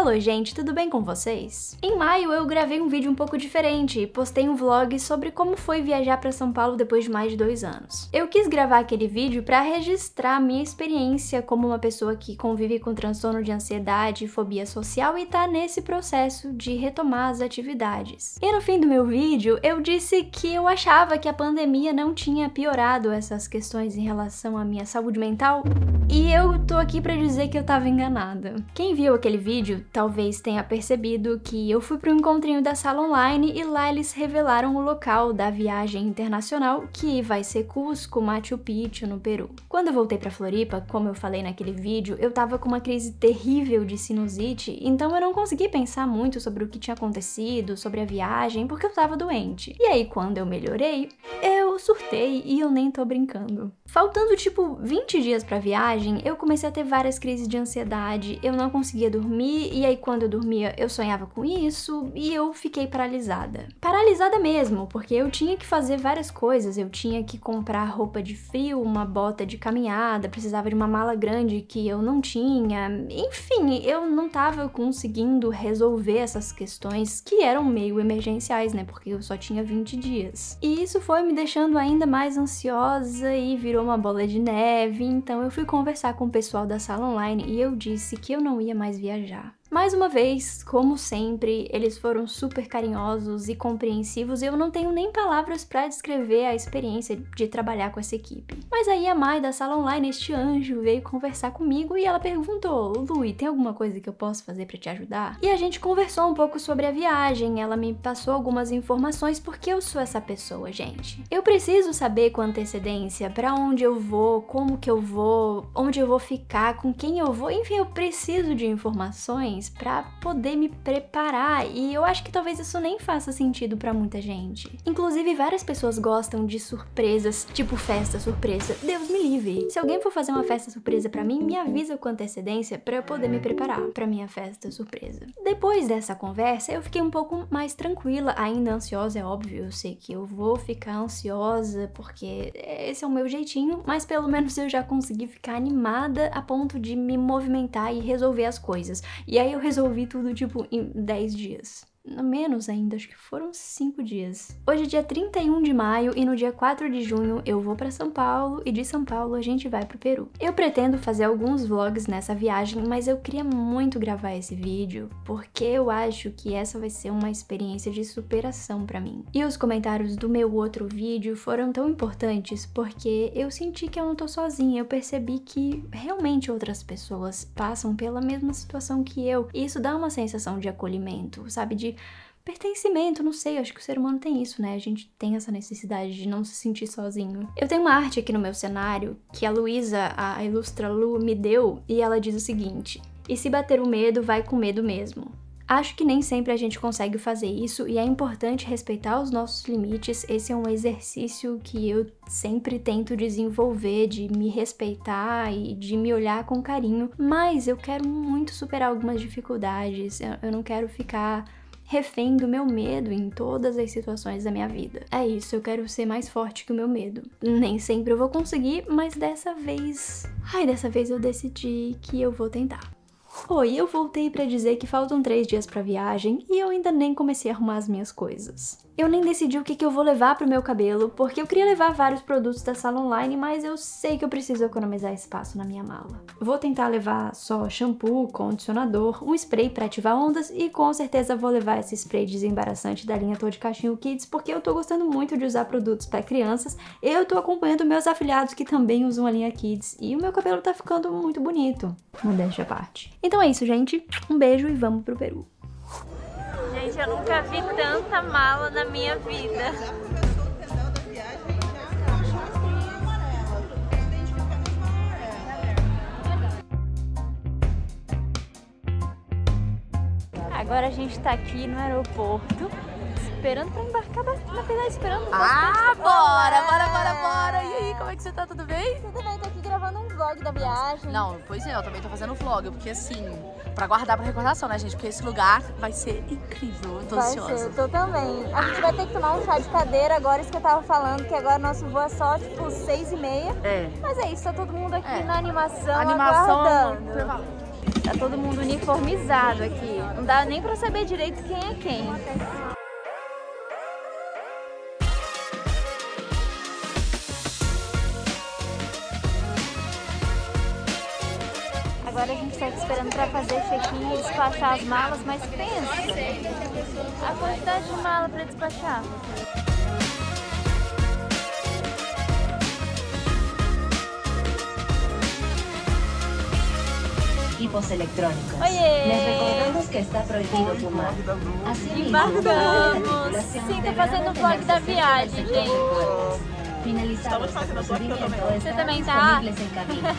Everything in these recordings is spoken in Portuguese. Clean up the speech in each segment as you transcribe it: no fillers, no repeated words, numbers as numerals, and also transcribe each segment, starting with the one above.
Alô gente, tudo bem com vocês? Em maio eu gravei um vídeo um pouco diferente e postei um vlog sobre como foi viajar pra São Paulo depois de mais de 2 anos. Eu quis gravar aquele vídeo pra registrar a minha experiência como uma pessoa que convive com transtorno de ansiedade e fobia social e tá nesse processo de retomar as atividades. E no fim do meu vídeo eu disse que eu achava que a pandemia não tinha piorado essas questões em relação à minha saúde mental, e eu tô aqui pra dizer que eu tava enganada. Quem viu aquele vídeo talvez tenha percebido que eu fui pro encontrinho da sala online e lá eles revelaram o local da viagem internacional, que vai ser Cusco, Machu Picchu, no Peru. Quando eu voltei pra Floripa, como eu falei naquele vídeo, eu tava com uma crise terrível de sinusite, então eu não consegui pensar muito sobre o que tinha acontecido, sobre a viagem, porque eu tava doente. E aí, quando eu melhorei, eu surtei e eu nem tô brincando. Faltando tipo 20 dias pra viagem, eu comecei a ter várias crises de ansiedade, eu não conseguia dormir, e aí quando eu dormia eu sonhava com isso, e eu fiquei paralisada. Paralisada mesmo, porque eu tinha que fazer várias coisas, eu tinha que comprar roupa de frio, uma bota de caminhada, precisava de uma mala grande que eu não tinha, enfim, eu não tava conseguindo resolver essas questões que eram meio emergenciais, né, porque eu só tinha 20 dias. E isso foi me deixando ainda mais ansiosa e virou uma bola de neve, então eu fui conversar com o pessoal da sala online e eu disse que eu não ia mais viajar. Mais uma vez, como sempre, eles foram super carinhosos e compreensivos e eu não tenho nem palavras pra descrever a experiência de trabalhar com essa equipe. Mas aí a Mai da sala online, este anjo, veio conversar comigo e ela perguntou: Lui, tem alguma coisa que eu posso fazer pra te ajudar? E a gente conversou um pouco sobre a viagem, ela me passou algumas informações porque eu sou essa pessoa, gente. Eu preciso saber com antecedência pra onde eu vou, como que eu vou, onde eu vou ficar, com quem eu vou, enfim, eu preciso de informações pra poder me preparar, e eu acho que talvez isso nem faça sentido pra muita gente. Inclusive, várias pessoas gostam de surpresas, tipo festa surpresa. Deus me livre! Se alguém for fazer uma festa surpresa pra mim, me avisa com antecedência pra eu poder me preparar pra minha festa surpresa. Depois dessa conversa, eu fiquei um pouco mais tranquila, ainda ansiosa, é óbvio, eu sei que eu vou ficar ansiosa porque esse é o meu jeitinho, mas pelo menos eu já consegui ficar animada a ponto de me movimentar e resolver as coisas. E aí eu resolvi tudo, tipo, em 10 dias. Menos ainda, acho que foram 5 dias. Hoje é dia 31 de maio e no dia 4 de junho eu vou pra São Paulo e de São Paulo a gente vai pro Peru. Eu pretendo fazer alguns vlogs nessa viagem, mas eu queria muito gravar esse vídeo porque eu acho que essa vai ser uma experiência de superação pra mim. E os comentários do meu outro vídeo foram tão importantes porque eu senti que eu não tô sozinha, eu percebi que realmente outras pessoas passam pela mesma situação que eu, e isso dá uma sensação de acolhimento, sabe, de pertencimento, não sei, acho que o ser humano tem isso, né? A gente tem essa necessidade de não se sentir sozinho. Eu tenho uma arte aqui no meu cenário que a Luísa, a Ilustra Lu, me deu, e ela diz o seguinte: e se bater o medo, vai com medo mesmo. Acho que nem sempre a gente consegue fazer isso e é importante respeitar os nossos limites. Esse é um exercício que eu sempre tento desenvolver, de me respeitar e de me olhar com carinho, mas eu quero muito superar algumas dificuldades, eu não quero ficar refém do meu medo em todas as situações da minha vida. É isso, eu quero ser mais forte que o meu medo. Nem sempre eu vou conseguir, mas dessa vez eu decidi que eu vou tentar. Oi, eu voltei pra dizer que faltam 3 dias pra viagem e eu ainda nem comecei a arrumar as minhas coisas. Eu nem decidi o que eu vou levar pro meu cabelo, porque eu queria levar vários produtos da sala online, mas eu sei que eu preciso economizar espaço na minha mala. Vou tentar levar só shampoo, condicionador, um spray pra ativar ondas e com certeza vou levar esse spray desembaraçante da linha Tô de Cachinho Kids, porque eu tô gostando muito de usar produtos pra crianças. Eu tô acompanhando meus afiliados que também usam a linha Kids e o meu cabelo tá ficando muito bonito. Modéstia à parte. Então é isso, gente. Um beijo e vamos pro Peru. Gente, eu nunca vi tanta mala na minha vida. Agora a gente tá aqui no aeroporto, esperando pra embarcar, na verdade, esperando bastante. Bora! E aí, como é que você tá? Tudo bem? Tudo bem, tô aqui gravando um vlog da viagem. Não, pois é, eu também tô fazendo vlog, porque assim, pra guardar pra recordação, né, gente? Porque esse lugar vai ser incrível, eu tô ansiosa. Vai ser, eu tô também. A gente vai ter que tomar um chá de cadeira agora, isso que eu tava falando, que agora nosso voo é só, tipo, 6h30. É. Mas é isso, tá todo mundo aqui na animação, Animação aguardando. Tá todo mundo uniformizado aqui. Não dá nem pra saber direito quem é quem. Agora a gente tá aqui esperando pra fazer check-in e despachar as malas, mas pensa a quantidade de mala pra despachar. Equipos electrónicos. Oiê! Les recordamos que está prohibido fumar. Embarcamos! Sim, tô fazendo o vlog da viagem, gente. Finalizado este procedimiento, Você estarán também tá? disponibles en cabina.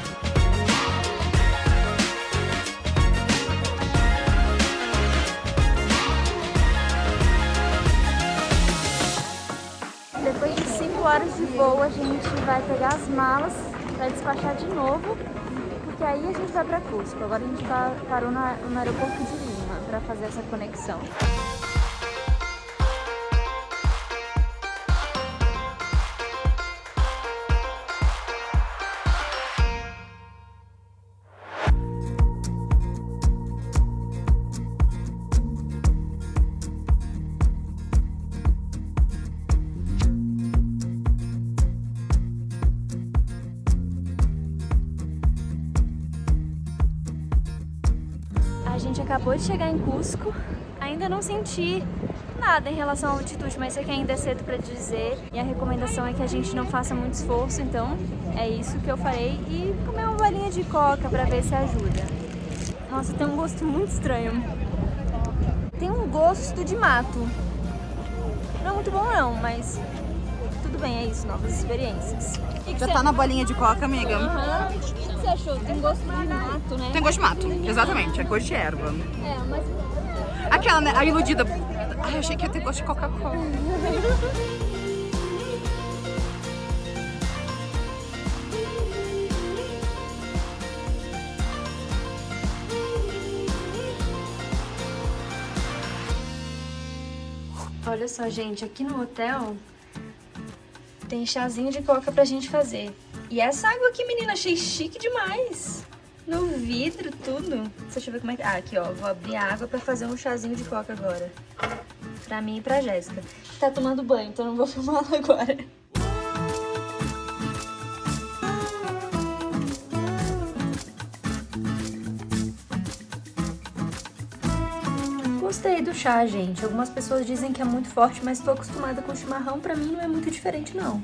Depois de 5 horas de voo, a gente vai pegar as malas para despachar de novo, porque aí a gente vai para Cusco. Agora a gente parou no aeroporto de Lima para fazer essa conexão. A gente acabou de chegar em Cusco, ainda não senti nada em relação à altitude, mas sei que ainda é cedo para dizer. E a recomendação é que a gente não faça muito esforço, então é isso que eu farei. E comer uma bolinha de coca para ver se ajuda. Nossa, tem um gosto muito estranho. Tem um gosto de mato. Não é muito bom não, mas tudo bem, é isso, novas experiências. Já tá na bolinha de coca, amiga? Aham. O que você achou? Tem gosto de mato, né? Tem gosto de mato, exatamente, é gosto de erva. É, mas... Aquela, né, a iludida. Ai, eu achei que ia ter gosto de Coca-Cola. Olha só, gente, aqui no hotel tem chazinho de coca pra gente fazer. E essa água aqui, menina, achei chique demais. No vidro, tudo. Deixa eu ver como é que... Ah, aqui, ó. Vou abrir a água pra fazer um chazinho de coca agora. Pra mim e pra Jéssica. Tá tomando banho, então não vou filmar ela agora. Gostei do chá, gente. Algumas pessoas dizem que é muito forte, mas tô acostumada com chimarrão. Pra mim não é muito diferente, não.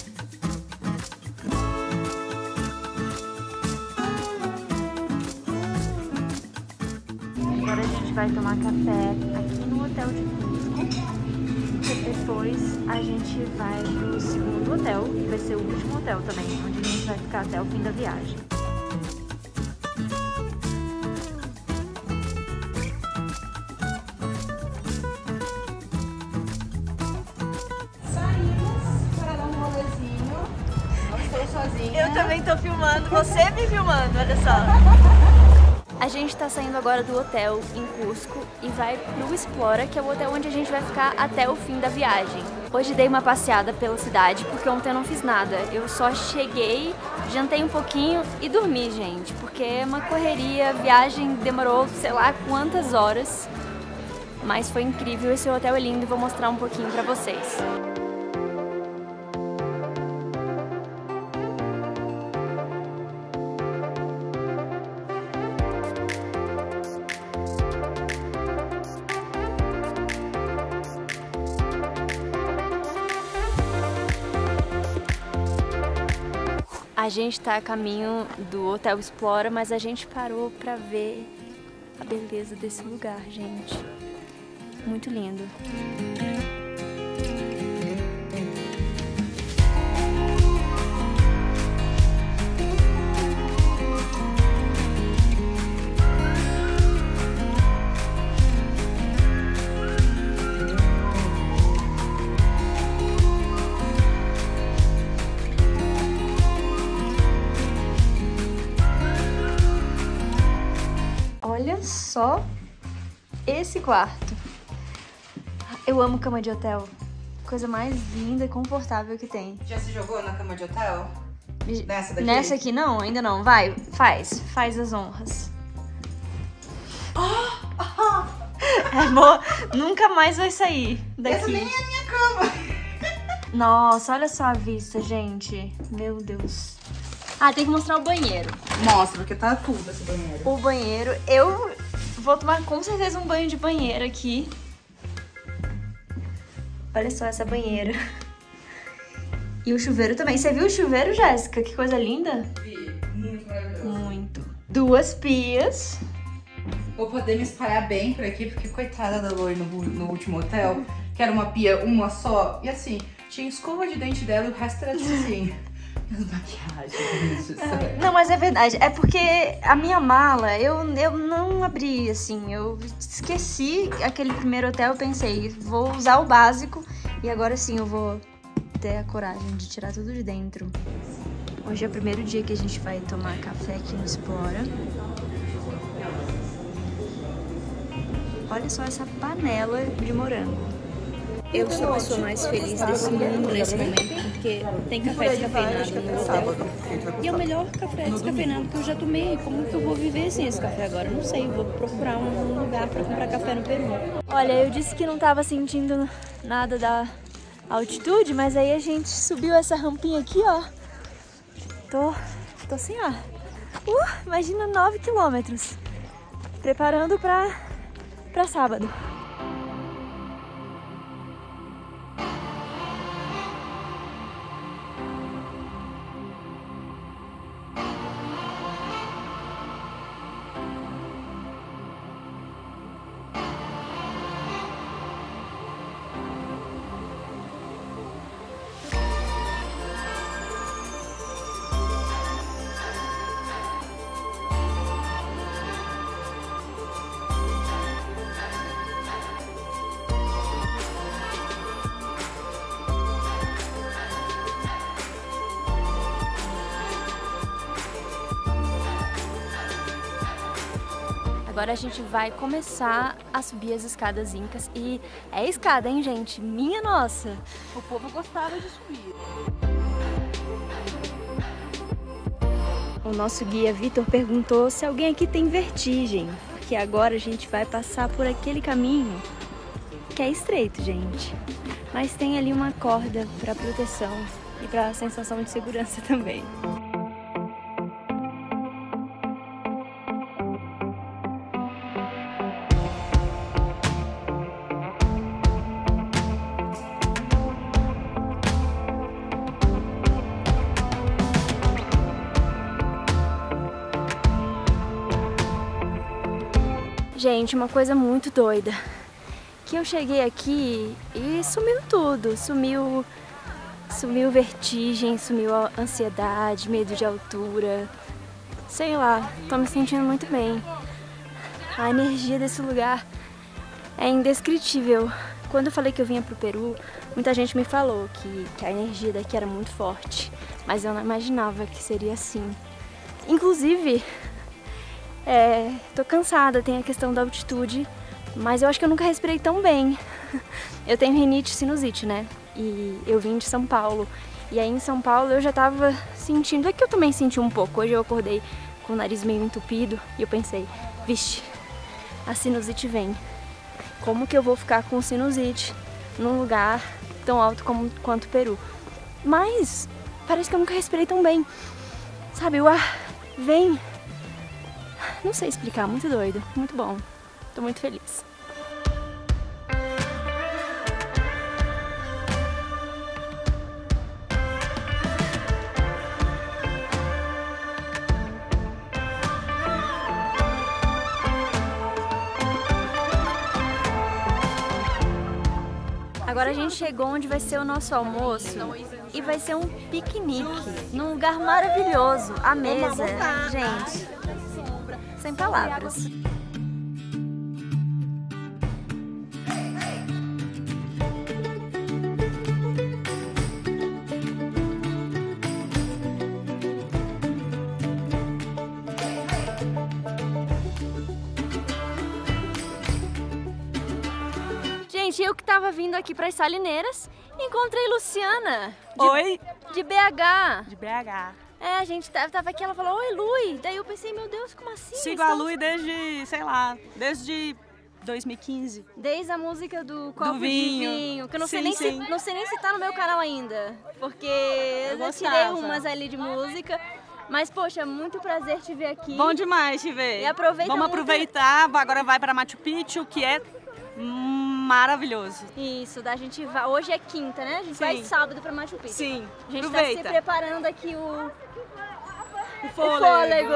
Agora a gente vai tomar café aqui no hotel de Cusco. E depois a gente vai pro segundo hotel, que vai ser o último hotel também, onde a gente vai ficar até o fim da viagem. Eu também tô filmando, você me filmando, olha só. A gente tá saindo agora do hotel em Cusco e vai pro Explora, que é o hotel onde a gente vai ficar até o fim da viagem. Hoje dei uma passeada pela cidade, porque ontem eu não fiz nada. Eu só cheguei, jantei um pouquinho e dormi, gente, porque é uma correria, a viagem demorou sei lá quantas horas, mas foi incrível. Esse hotel é lindo e vou mostrar um pouquinho pra vocês. A gente tá a caminho do Hotel Explora, mas a gente parou pra ver a beleza desse lugar, gente. Muito lindo. Olha só esse quarto. Eu amo cama de hotel. Coisa mais linda e confortável que tem. Já se jogou na cama de hotel? Nessa daqui? Nessa aqui não, ainda não. Vai, faz as honras. Amor, nunca mais vai sair daqui. Essa nem é a minha cama. Nossa, olha só a vista, gente. Meu Deus. Ah, tem que mostrar o banheiro. Mostra, porque tá tudo esse banheiro. O banheiro, eu vou tomar com certeza um banho de banheiro aqui. Olha só essa banheira. E o chuveiro também. Você viu o chuveiro, Jéssica? Que coisa linda. Muito maravilhoso. Muito. 2 pias. Vou poder me espalhar bem por aqui, porque coitada da Loi no último hotel, que era uma pia, uma só. E assim, tinha escova de dente dela e o resto era tipo assim... maquiagem, isso. Não, mas é verdade. É porque a minha mala, eu não abri, assim. Eu esqueci aquele primeiro hotel, eu pensei, vou usar o básico. E agora sim eu vou ter a coragem de tirar tudo de dentro. Hoje é o primeiro dia que a gente vai tomar café aqui no Explora. Olha só essa panela de morango. Eu sou a pessoa mais feliz desse mundo nesse momento, porque tem café descafeinado no hotel. E é o melhor café descafeinado que eu já tomei. Como que eu vou viver sem esse café agora? Não sei, vou procurar um lugar pra comprar café no Peru. Olha, eu disse que não tava sentindo nada da altitude, mas aí a gente subiu essa rampinha aqui, ó. Tô sem ar. Imagina 9 quilômetros. Preparando pra sábado. Agora a gente vai começar a subir as escadas incas. E é escada, hein, gente? Minha nossa! O povo gostava de subir. O nosso guia Vitor perguntou se alguém aqui tem vertigem. Porque agora a gente vai passar por aquele caminho que é estreito, gente. Mas tem ali uma corda para proteção e para sensação de segurança também. Gente, uma coisa muito doida, que eu cheguei aqui e sumiu tudo, sumiu vertigem, sumiu a ansiedade, medo de altura, sei lá, tô me sentindo muito bem. A energia desse lugar é indescritível. Quando eu falei que eu vinha pro Peru, muita gente me falou que a energia daqui era muito forte, mas eu não imaginava que seria assim. Inclusive, tô cansada, tem a questão da altitude, mas eu acho que eu nunca respirei tão bem. Eu tenho rinite e sinusite, né? E eu vim de São Paulo. E aí em São Paulo eu já tava sentindo, é que eu também senti um pouco. Hoje eu acordei com o nariz meio entupido e eu pensei, vixe, a sinusite vem. Como que eu vou ficar com sinusite num lugar tão alto quanto o Peru? Mas parece que eu nunca respirei tão bem. Sabe, o ar vem... Não sei explicar, muito doido, muito bom. Tô muito feliz. Agora a gente chegou onde vai ser o nosso almoço e vai ser um piquenique num lugar maravilhoso. A mesa, gente... Sem palavras. Gente, eu que tava vindo aqui para as Salineiras, encontrei Luciana. Oi! De BH. De BH. É, a gente tava aqui, ela falou, oi, Lui. Daí eu pensei, meu Deus, como assim? Sigo a Lui desde, sei lá, desde 2015. Desde a música do copo de vinho. vinho, que eu não sei, Sim, não sei nem se tá no meu canal ainda, porque eu já tirei gostava. umas ali de música. Mas, poxa, muito prazer te ver aqui. Bom demais te ver. E aproveita Vamos muito. aproveitar, agora vai para Machu Picchu, que é maravilhoso. Isso, da gente vai. Hoje é quinta, né? A gente vai sábado pra Machu Picchu. Sim, A gente aproveita. tá se preparando aqui o fôlego.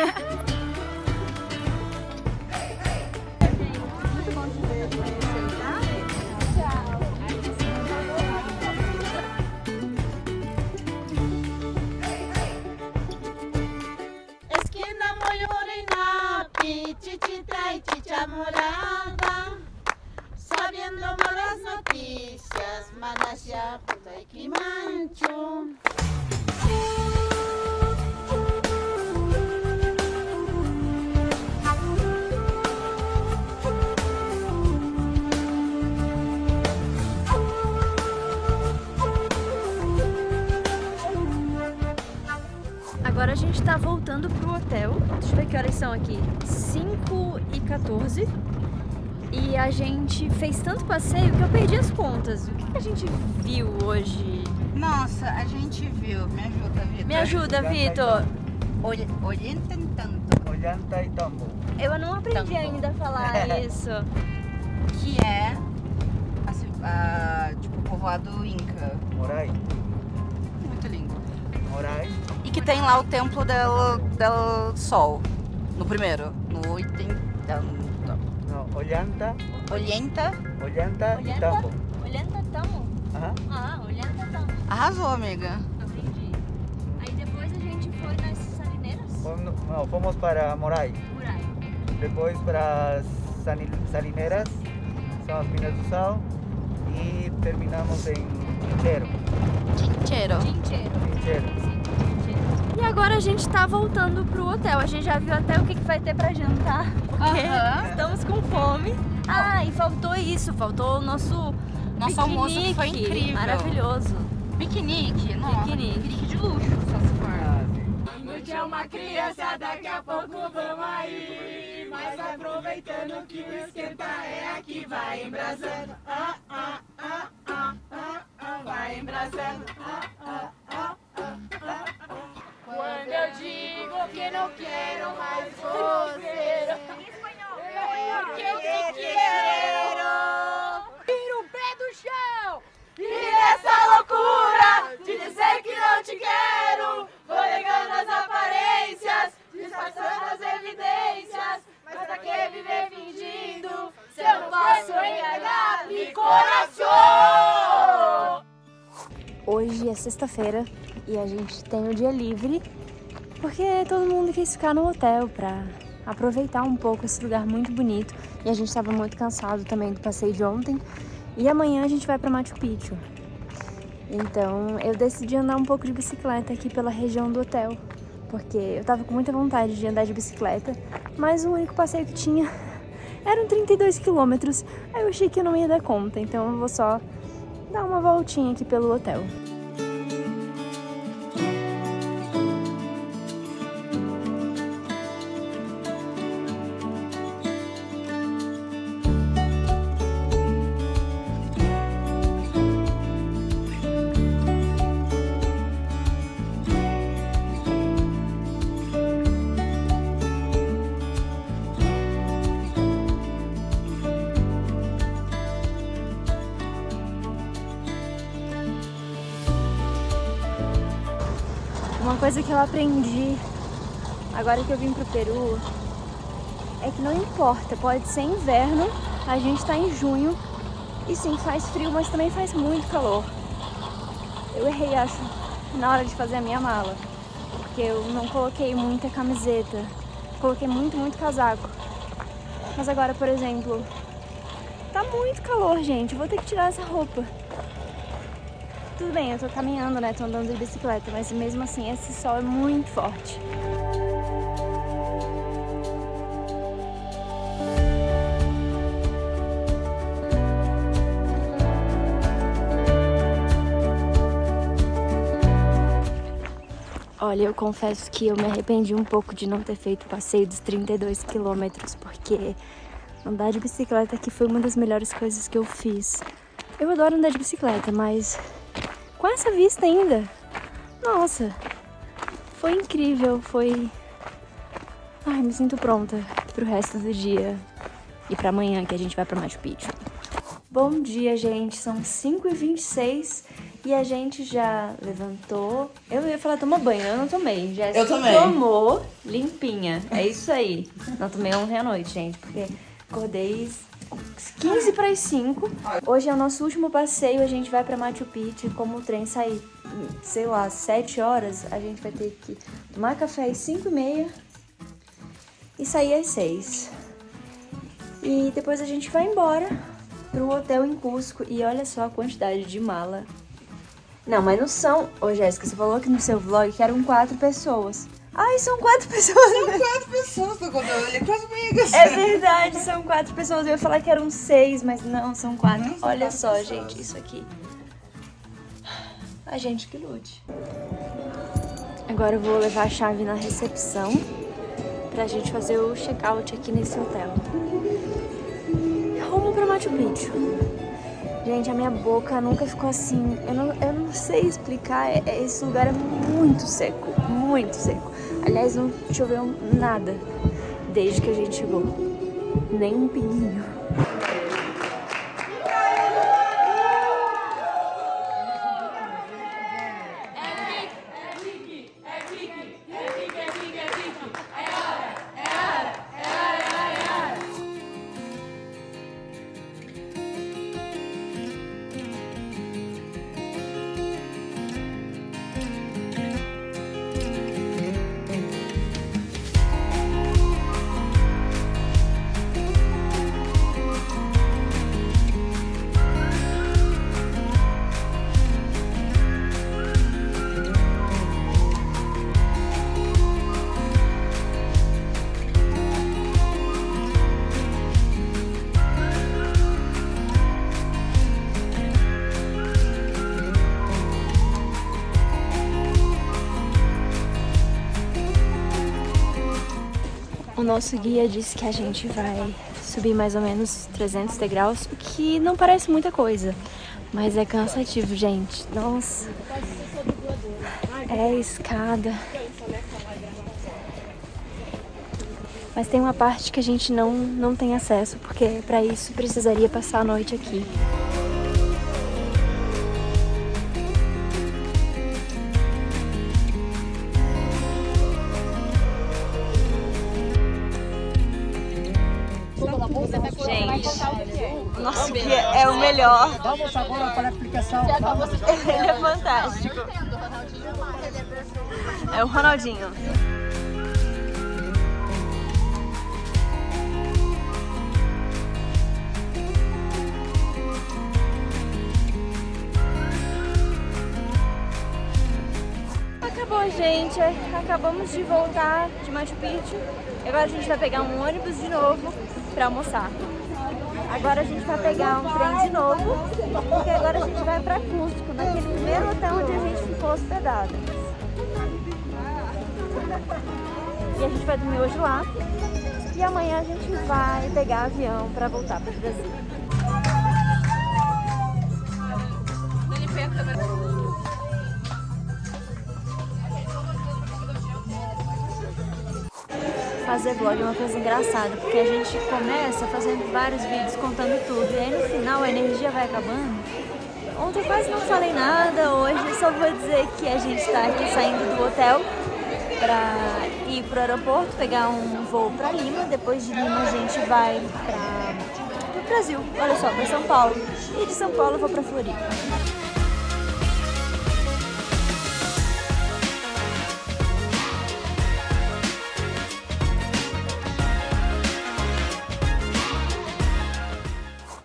Esquina Moyorina, Pichichita y Chicha Morada, sabiendo malas noticias, Malasia, Puta y Quimancho. Agora a gente tá voltando pro hotel. Deixa eu ver que horas são aqui. 5h14. E a gente fez tanto passeio que eu perdi as contas. O que a gente viu hoje? Nossa, a gente viu. Me ajuda, Vitor. Me ajuda, Vitor. Olhenta tanto. Ollanta e Tambo. Eu não aprendi ainda a falar isso. Que é tipo povoado Inca. Morai. Muito lindo. Morai. E que tem lá o templo del Sol. No primeiro. No 80. No, Ollanta e Tambo. Olhando tamo? Aham. Ah, olhando tamo. Arrasou, amiga. Aprendi. Aí depois a gente foi nas salineiras. Fomos para Morai. Murai. Depois para Salineras, são as Minas do Sal. E terminamos em Quincheiro. Tincheiro. Quincheiro. E agora a gente tá voltando pro hotel. A gente já viu até o que vai ter pra jantar. Porque estamos com fome. Ah, e faltou isso. Faltou o nosso almoço que foi incrível. Maravilhoso. Piquenique. Nossa, piquenique de luxo, só se for. Noite é uma criança, daqui a pouco vamos aí. Mas aproveitando que o esquenta é aqui, vai embrasando. Vai embrasando. Quando eu digo que não quero mais você, porque eu te quero. Tira o pé do chão e nessa loucura de dizer que não te quero, vou negando as aparências, disfarçando as evidências. Mas pra que viver fingindo se eu não posso enganar meu coração? Hoje é sexta-feira e a gente tem o dia livre porque todo mundo quis ficar no hotel pra aproveitar um pouco esse lugar muito bonito. E a gente estava muito cansado também do passeio de ontem. E amanhã a gente vai pra Machu Picchu. Então eu decidi andar um pouco de bicicleta aqui pela região do hotel, porque eu tava com muita vontade de andar de bicicleta, mas o único passeio que tinha eram 32 quilômetros. Aí eu achei que eu não ia dar conta, então eu vou só dar uma voltinha aqui pelo hotel. Uma coisa que eu aprendi agora que eu vim pro Peru é que não importa, pode ser inverno, a gente tá em junho e sim, faz frio, mas também faz muito calor. Eu errei, acho, na hora de fazer a minha mala, porque eu não coloquei muita camiseta, coloquei muito casaco. Mas agora, por exemplo, tá muito calor, gente, eu vou ter que tirar essa roupa. Tudo bem, eu tô caminhando, né? Tô andando de bicicleta, mas mesmo assim esse sol é muito forte. Olha, eu confesso que eu me arrependi um pouco de não ter feito o passeio dos 32 quilômetros, porque andar de bicicleta aqui foi uma das melhores coisas que eu fiz. Eu adoro andar de bicicleta, mas com essa vista ainda, nossa, foi incrível, foi... Ai, me sinto pronta pro resto do dia e pra amanhã que a gente vai pra Machu Picchu. Bom dia, gente, são 5h26 e a gente já levantou. Eu ia falar tomou banho, eu não tomei. Jéssica Eu também. tomou limpinha, é isso aí. Não tomei ontem à noite, gente, porque acordei 15 para as 5. Hoje é o nosso último passeio, a gente vai pra Machu Picchu. Como o trem sair, sei lá, 7 horas, a gente vai ter que tomar café às 5h30 e sair às 6. E depois a gente vai embora pro hotel em Cusco. E olha só a quantidade de mala. Não, mas não são... Ô, Jéssica, você falou que no seu vlog que eram 4 pessoas. Ai, são 4 pessoas. São 4 pessoas, tô contando ali com as amigas. É verdade, são 4 pessoas. Eu ia falar que eram 6, mas não, são 4. Não, são olha 4 só, pessoas. gente, isso aqui. A gente que lute. Agora eu vou levar a chave na recepção pra gente fazer o check-out aqui nesse hotel. Rumo pra Machu Picchu. Gente, a minha boca nunca ficou assim. Eu não sei explicar. Esse lugar é muito seco. Muito seco. Aliás, não choveu nada desde que a gente chegou. Nem um pinguinho. O nosso guia disse que a gente vai subir mais ou menos 300 degraus, o que não parece muita coisa, mas é cansativo, gente. Nossa, é escada. Mas tem uma parte que a gente não tem acesso, porque para isso precisaria passar a noite aqui. Gente, nosso guia é o melhor. Vamos agora para a aplicação. Ele é fantástico. É o Ronaldinho. Acabou, gente. Acabamos de voltar de Machu Picchu. Agora a gente vai pegar um ônibus de novo para almoçar. Agora a gente vai pegar um trem de novo, porque agora a gente vai para Cusco, naquele primeiro hotel onde a gente ficou hospedada. E a gente vai dormir hoje lá. E amanhã a gente vai pegar avião para voltar para o Brasil. Fazer vlog é uma coisa engraçada, porque a gente começa fazendo vários vídeos contando tudo, e aí no final a energia vai acabando. Ontem eu quase não falei nada, hoje eu só vou dizer que a gente está aqui saindo do hotel para ir pro aeroporto, pegar um voo para Lima, depois de Lima a gente vai para o Brasil, olha só, para São Paulo, e de São Paulo eu vou para Floripa.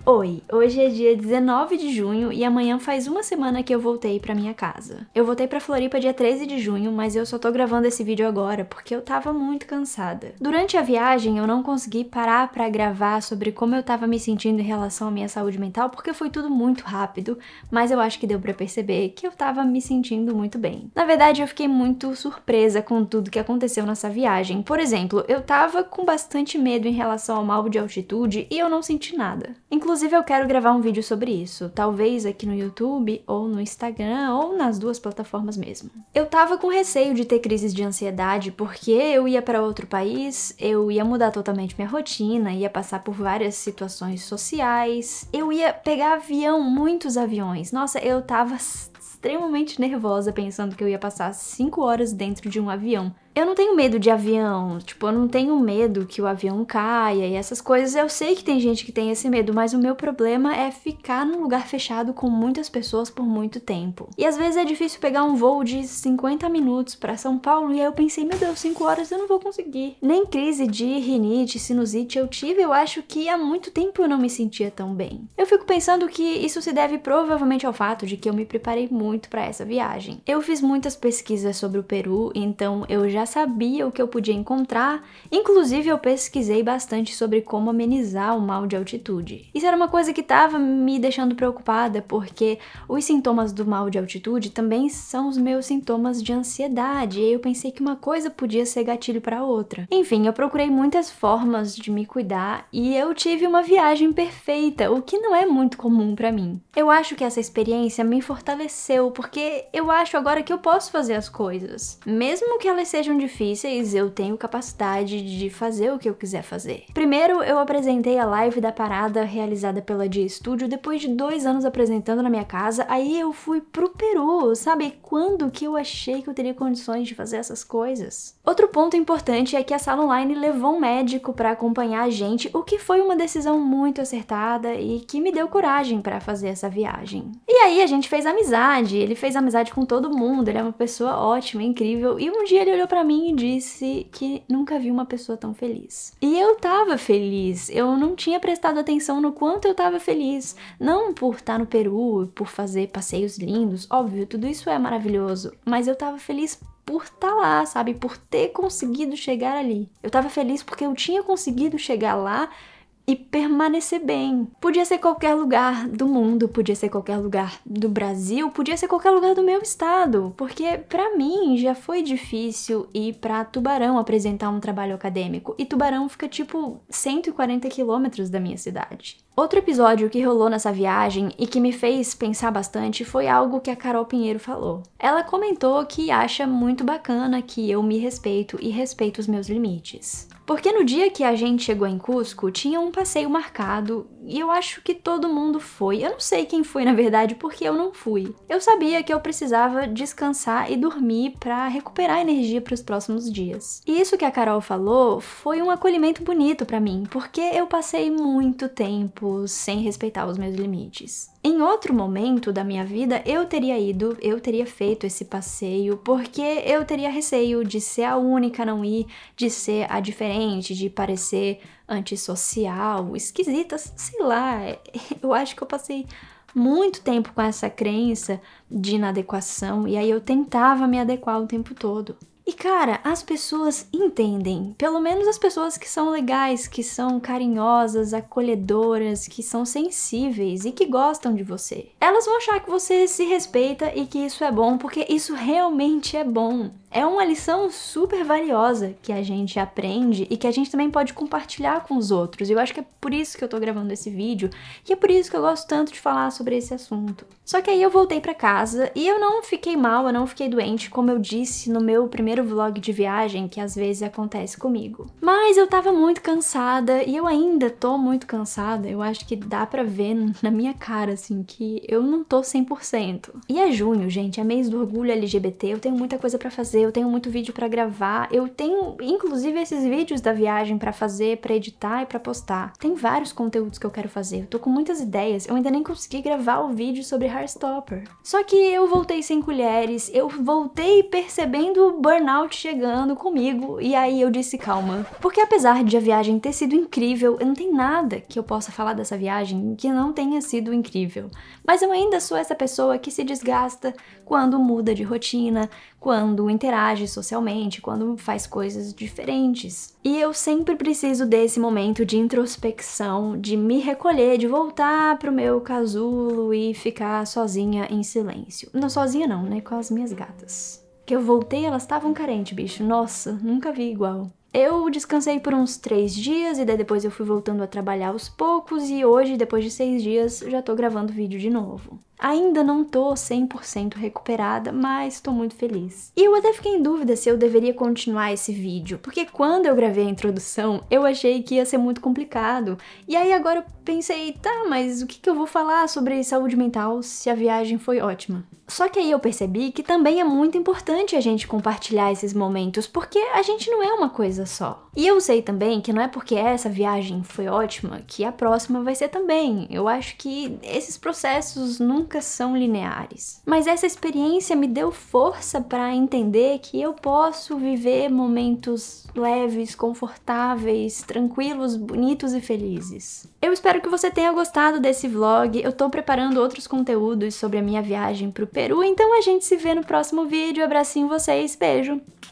Oi, hoje é dia 19 de junho e amanhã faz uma semana que eu voltei pra minha casa. Eu voltei pra Floripa dia 13 de junho, mas eu só tô gravando esse vídeo agora porque eu tava muito cansada. Durante a viagem eu não consegui parar pra gravar sobre como eu tava me sentindo em relação à minha saúde mental porque foi tudo muito rápido, mas eu acho que deu pra perceber que eu tava me sentindo muito bem. Na verdade, eu fiquei muito surpresa com tudo que aconteceu nessa viagem. Por exemplo, eu tava com bastante medo em relação ao mal de altitude e eu não senti nada. Inclusive, eu quero gravar um vídeo sobre isso, talvez aqui no YouTube, ou no Instagram, ou nas duas plataformas mesmo. Eu tava com receio de ter crises de ansiedade porque eu ia para outro país, eu ia mudar totalmente minha rotina, ia passar por várias situações sociais, eu ia pegar avião, muitos aviões. Nossa, eu tava extremamente nervosa pensando que eu ia passar 5 horas dentro de um avião. Eu não tenho medo de avião, tipo, eu não tenho medo que o avião caia e essas coisas. Eu sei que tem gente que tem esse medo, mas o meu problema é ficar num lugar fechado com muitas pessoas por muito tempo. E às vezes é difícil pegar um voo de 50 minutos pra São Paulo e aí eu pensei, meu Deus, 5 horas eu não vou conseguir. Nem crise de rinite, sinusite eu tive, eu acho que há muito tempo eu não me sentia tão bem. Eu fico pensando que isso se deve provavelmente ao fato de que eu me preparei muito pra essa viagem. Eu fiz muitas pesquisas sobre o Peru, então eu já sabia o que eu podia encontrar, inclusive eu pesquisei bastante sobre como amenizar o mal de altitude. Isso era uma coisa que estava me deixando preocupada, porque os sintomas do mal de altitude também são os meus sintomas de ansiedade, e eu pensei que uma coisa podia ser gatilho para outra. Enfim, eu procurei muitas formas de me cuidar e eu tive uma viagem perfeita, o que não é muito comum para mim. Eu acho que essa experiência me fortaleceu, porque eu acho agora que eu posso fazer as coisas. Mesmo que elas sejam difíceis, eu tenho capacidade de fazer o que eu quiser fazer. Primeiro, eu apresentei a live da parada realizada pela Dia Studio depois de 2 anos apresentando na minha casa, aí eu fui pro Peru, sabe? Quando que eu achei que eu teria condições de fazer essas coisas? Outro ponto importante é que a sala online levou um médico pra acompanhar a gente, o que foi uma decisão muito acertada e que me deu coragem pra fazer essa viagem. E aí a gente fez amizade, ele fez amizade com todo mundo, ele é uma pessoa ótima, incrível, e um dia ele olhou pra mim e disse que nunca viu uma pessoa tão feliz. E eu tava feliz, eu não tinha prestado atenção no quanto eu tava feliz. Não por estar no Peru, por fazer passeios lindos, óbvio, tudo isso é maravilhoso, mas eu tava feliz por estar lá, sabe? Por ter conseguido chegar ali. Eu tava feliz porque eu tinha conseguido chegar lá e permanecer bem. Podia ser qualquer lugar do mundo, podia ser qualquer lugar do Brasil, podia ser qualquer lugar do meu estado, porque pra mim já foi difícil ir pra Tubarão apresentar um trabalho acadêmico, e Tubarão fica tipo 140 quilômetros da minha cidade. Outro episódio que rolou nessa viagem e que me fez pensar bastante foi algo que a Carol Pinheiro falou. Ela comentou que acha muito bacana que eu me respeito e respeito os meus limites. Porque no dia que a gente chegou em Cusco, tinha um passeio marcado e eu acho que todo mundo foi. Eu não sei quem foi na verdade, porque eu não fui. Eu sabia que eu precisava descansar e dormir pra recuperar energia pros próximos dias. E isso que a Carol falou foi um acolhimento bonito pra mim, porque eu passei muito tempo sem respeitar os meus limites. Em outro momento da minha vida, eu teria feito esse passeio, porque eu teria receio de ser a única a não ir, de ser a diferente, de parecer antissocial, esquisita, sei lá. Eu acho que eu passei muito tempo com essa crença de inadequação, e aí eu tentava me adequar o tempo todo. E cara, as pessoas entendem, pelo menos as pessoas que são legais, que são carinhosas, acolhedoras, que são sensíveis e que gostam de você. Elas vão achar que você se respeita e que isso é bom, porque isso realmente é bom. É uma lição super valiosa que a gente aprende e que a gente também pode compartilhar com os outros. E eu acho que é por isso que eu tô gravando esse vídeo e é por isso que eu gosto tanto de falar sobre esse assunto. Só que aí eu voltei pra casa e eu não fiquei mal, eu não fiquei doente, como eu disse no meu primeiro vlog de viagem, que às vezes acontece comigo. Mas eu tava muito cansada e eu ainda tô muito cansada. Eu acho que dá pra ver na minha cara, assim, que eu não tô 100%. E é junho, gente, é mês do orgulho LGBT, eu tenho muita coisa pra fazer, eu tenho muito vídeo pra gravar, eu tenho inclusive esses vídeos da viagem pra fazer, pra editar e pra postar. Tem vários conteúdos que eu quero fazer, eu tô com muitas ideias, eu ainda nem consegui gravar o vídeo sobre Heartstopper. Só que eu voltei sem colheres, eu voltei percebendo o burnout burnout chegando comigo, e aí eu disse calma. Porque apesar de a viagem ter sido incrível, não tem nada que eu possa falar dessa viagem que não tenha sido incrível. Mas eu ainda sou essa pessoa que se desgasta quando muda de rotina, quando interage socialmente, quando faz coisas diferentes. E eu sempre preciso desse momento de introspecção, de me recolher, de voltar pro meu casulo e ficar sozinha em silêncio. Não sozinha não, né? Com as minhas gatas. Que eu voltei, elas estavam carentes, bicho. Nossa, nunca vi igual. Eu descansei por uns 3 dias e daí depois eu fui voltando a trabalhar aos poucos e hoje, depois de 6 dias, já tô gravando vídeo de novo. Ainda não tô 100% recuperada, mas tô muito feliz. E eu até fiquei em dúvida se eu deveria continuar esse vídeo, porque quando eu gravei a introdução, eu achei que ia ser muito complicado. E aí agora eu pensei, tá, mas o que eu vou falar sobre saúde mental se a viagem foi ótima? Só que aí eu percebi que também é muito importante a gente compartilhar esses momentos, porque a gente não é uma coisa só. E eu sei também que não é porque essa viagem foi ótima que a próxima vai ser também. Eu acho que esses processos nunca são lineares. Mas essa experiência me deu força para entender que eu posso viver momentos leves, confortáveis, tranquilos, bonitos e felizes. Eu espero que você tenha gostado desse vlog. Eu tô preparando outros conteúdos sobre a minha viagem pro Peru, então a gente se vê no próximo vídeo. Abracinho vocês, beijo!